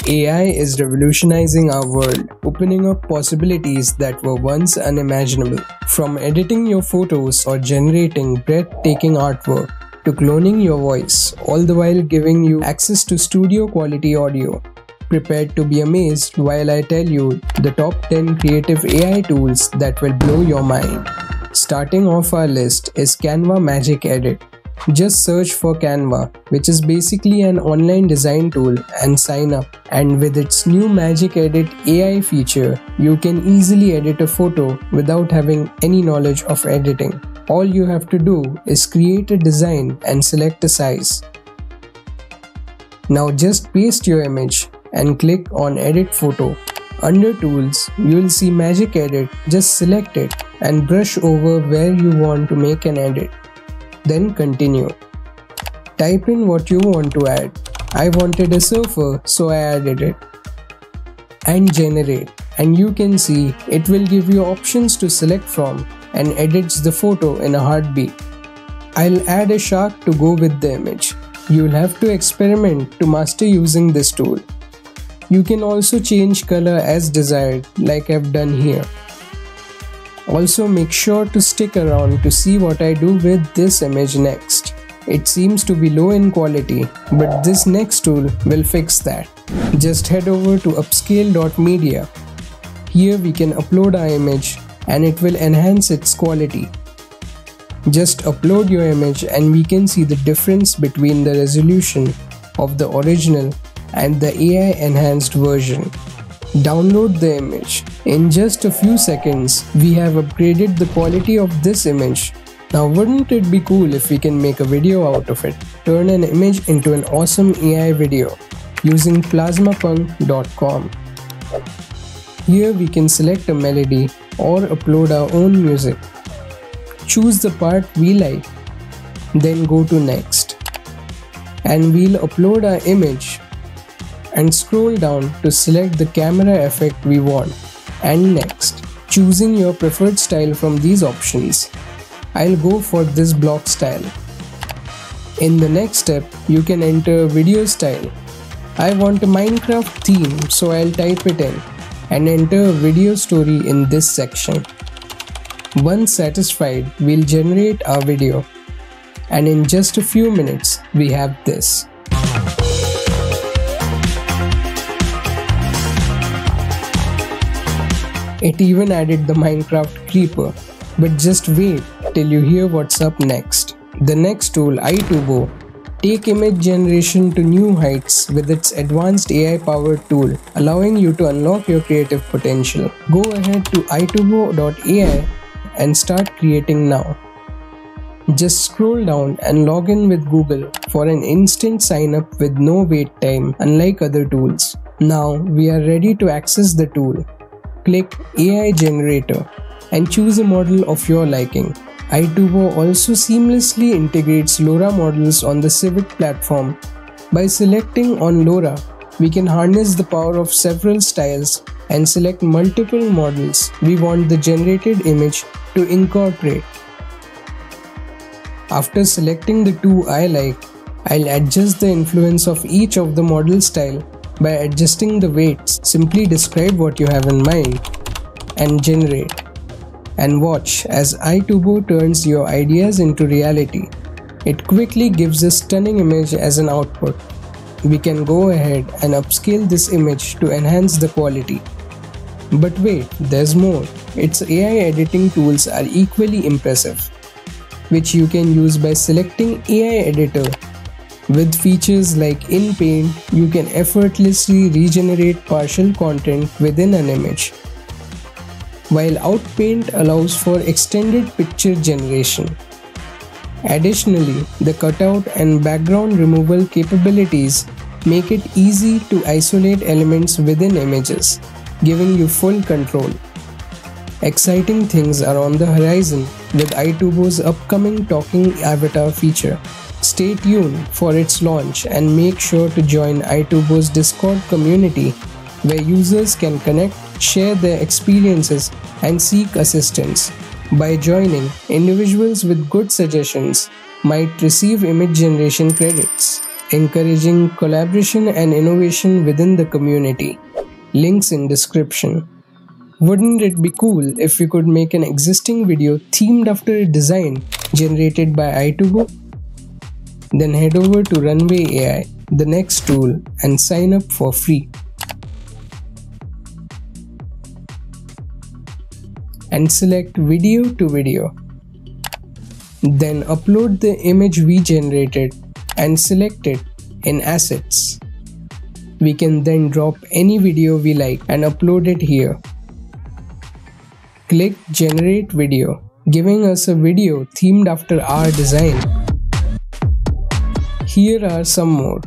AI is revolutionizing our world, opening up possibilities that were once unimaginable. From editing your photos or generating breathtaking artwork to cloning your voice, all the while giving you access to studio quality audio. Prepared to be amazed while I tell you the top 10 creative AI tools that will blow your mind. Starting off our list is Canva Magic Edit. Just search for Canva, which is basically an online design tool, and sign up. And with its new Magic Edit AI feature, you can easily edit a photo without having any knowledge of editing. All you have to do is create a design and select a size. Now just paste your image and click on Edit Photo. Under Tools, you will see Magic Edit. Just select it and brush over where you want to make an edit. Then continue. Type in what you want to add. I wanted a surfer, so I added it. And generate. And you can see it will give you options to select from and edits the photo in a heartbeat. I'll add a shark to go with the image. You'll have to experiment to master using this tool. You can also change color as desired, like I've done here. Also, make sure to stick around to see what I do with this image next. It seems to be low in quality, but this next tool will fix that. Just head over to upscale.media. Here we can upload our image and it will enhance its quality. Just upload your image and we can see the difference between the resolution of the original and the AI enhanced version. Download the image. In just a few seconds, we have upgraded the quality of this image. Now wouldn't it be cool if we can make a video out of it? Turn an image into an awesome AI video using plasmapunk.com. Here we can select a melody or upload our own music. Choose the part we like, then go to Next. And we'll upload our image and scroll down to select the camera effect we want, and Next, choosing your preferred style from these options. I'll go for this block style. In the next step, you can enter a video style. I want a Minecraft theme, so I'll type it in and enter a video story in this section. Once satisfied, we'll generate our video, and in just a few minutes, we have this. It even added the Minecraft creeper. But just wait till you hear what's up next. The next tool, iTubo, take image generation to new heights with its advanced AI-powered tool, allowing you to unlock your creative potential. Go ahead to itubo.ai and start creating now. Just scroll down and log in with Google for an instant sign up with no wait time, unlike other tools. Now we are ready to access the tool. Click AI Generator and choose a model of your liking. iTubo also seamlessly integrates LoRa models on the Civic platform. By selecting on LoRa, we can harness the power of several styles and select multiple models we want the generated image to incorporate. After selecting the two I like, I'll adjust the influence of each of the model style by adjusting the weights. Simply describe what you have in mind and generate. And watch as iTubo turns your ideas into reality. It quickly gives a stunning image as an output. We can go ahead and upscale this image to enhance the quality. But wait, there's more. Its AI editing tools are equally impressive, which you can use by selecting AI Editor. With features like in Paint, you can effortlessly regenerate partial content within an image, while Outpaint allows for extended picture generation. Additionally, the cutout and background removal capabilities make it easy to isolate elements within images, giving you full control. Exciting things are on the horizon with iTubo's upcoming talking avatar feature. Stay tuned for its launch and make sure to join iTubo's Discord community, where users can connect, share their experiences, and seek assistance. By joining, individuals with good suggestions might receive image generation credits. encouraging collaboration and innovation within the community. Links in description. Wouldn't it be cool if we could make an existing video themed after a design generated by iTubo? Then head over to Runway AI, the next tool, and sign up for free. And select video to video. Then upload the image we generated and select it in assets. We can then drop any video we like and upload it here. Click generate video, giving us a video themed after our design. Here are some more.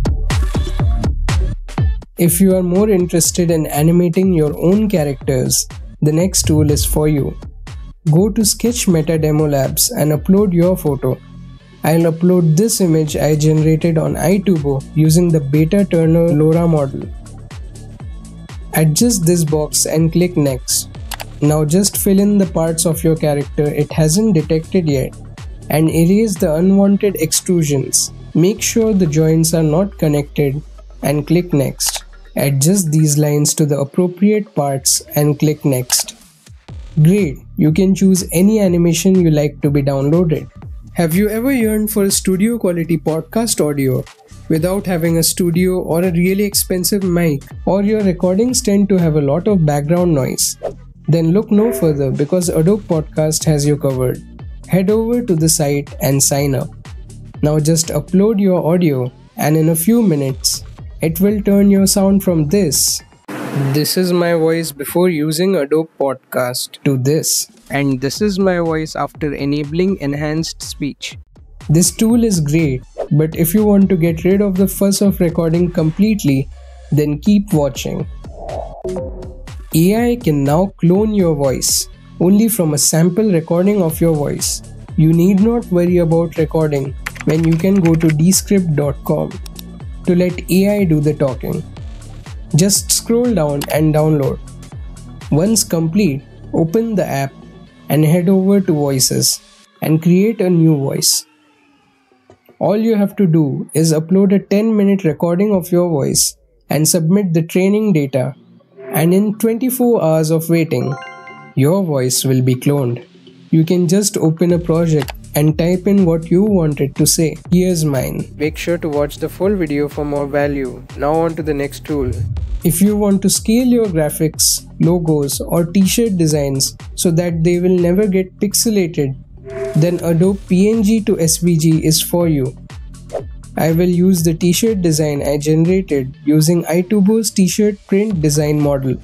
If you are more interested in animating your own characters, the next tool is for you. Go to Sketch Meta Demo Labs and upload your photo. I'll upload this image I generated on iTubo using the Beta Turner LoRa model. Adjust this box and click Next. Now just fill in the parts of your character it hasn't detected yet and erase the unwanted extrusions. Make sure the joints are not connected and click Next. Adjust these lines to the appropriate parts and click Next. Great, you can choose any animation you like to be downloaded. Have you ever yearned for a studio quality podcast audio without having a studio or a really expensive mic, or your recordings tend to have a lot of background noise? Then look no further because Adobe Podcast has you covered. Head over to the site and sign up. Now just upload your audio and in a few minutes, it will turn your sound from this. This is my voice before using Adobe Podcast to this. And this is my voice after enabling enhanced speech. This tool is great, but if you want to get rid of the fuss of recording completely, then keep watching. AI can now clone your voice only from a sample recording of your voice. You need not worry about recording when you can go to Descript.com to let AI do the talking. Just scroll down and download. Once complete, open the app and head over to Voices and create a new voice. All you have to do is upload a 10-minute recording of your voice and submit the training data, and in 24 hours of waiting, your voice will be cloned. You can just open a project and type in what you wanted to say. Here's mine. Make sure to watch the full video for more value. Now on to the next tool. If you want to scale your graphics, logos or t-shirt designs so that they will never get pixelated, then Adobe PNG to SVG is for you. I will use the t-shirt design I generated using iTubo's t-shirt print design model.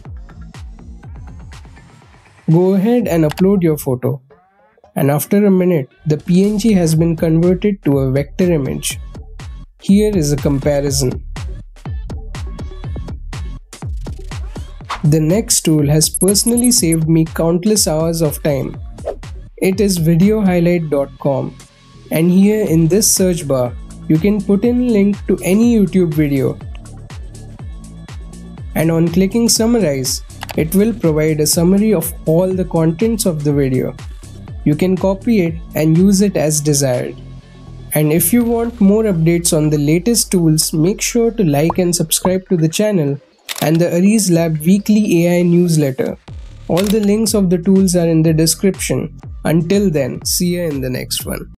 Go ahead and upload your photo. And after a minute, the PNG has been converted to a vector image. Here is a comparison. The next tool has personally saved me countless hours of time. It is videohighlight.com, and here in this search bar, you can put in a link to any YouTube video. And on clicking summarize, it will provide a summary of all the contents of the video. You can copy it and use it as desired. And if you want more updates on the latest tools, make sure to like and subscribe to the channel and the Aries Lab weekly AI newsletter. All the links of the tools are in the description. Until then, see you in the next one.